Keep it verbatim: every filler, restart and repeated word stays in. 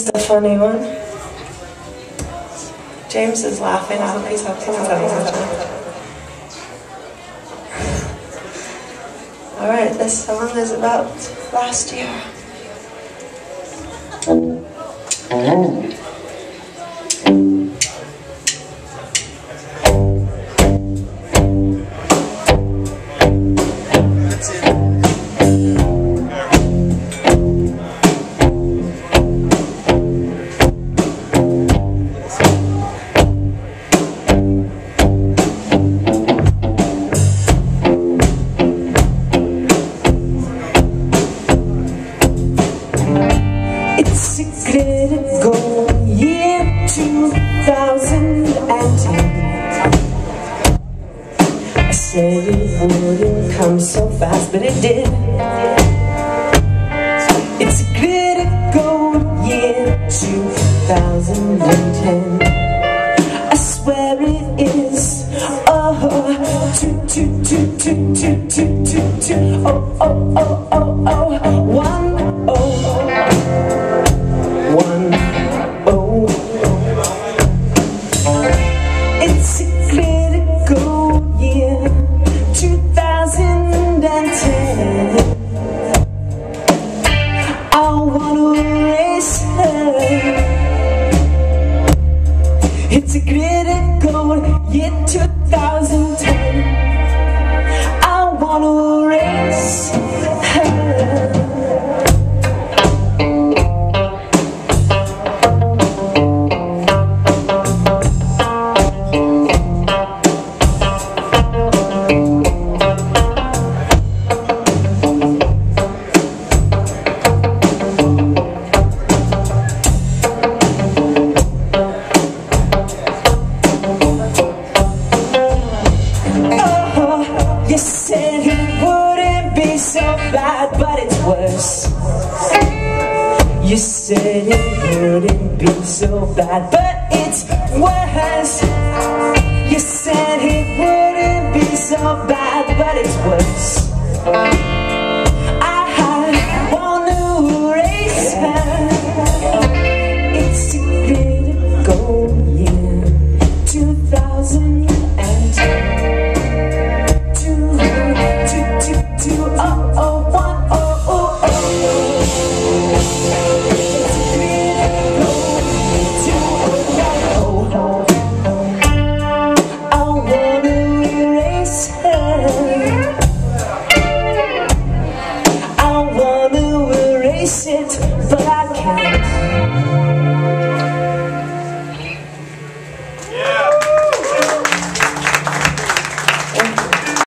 The funny one. James is laughing. I hope he's having fun. Alright, this song is about last year. It's a critical year two thousand ten. I said it wouldn't come so fast, but it did. It's a critical year two thousand ten. I swear it is. Oh, two, two, two, two, two, two, two, two. Oh, oh, oh, oh, oh, one, oh. One, oh. It's a critical year, two thousand ten. I wanna erase her. It's a critical year, two thousand ten. I wanna erase her. You said it wouldn't be so bad, but it's worse. You said it wouldn't be so bad, but it's worse. You said it wouldn't be so bad, but it's worse.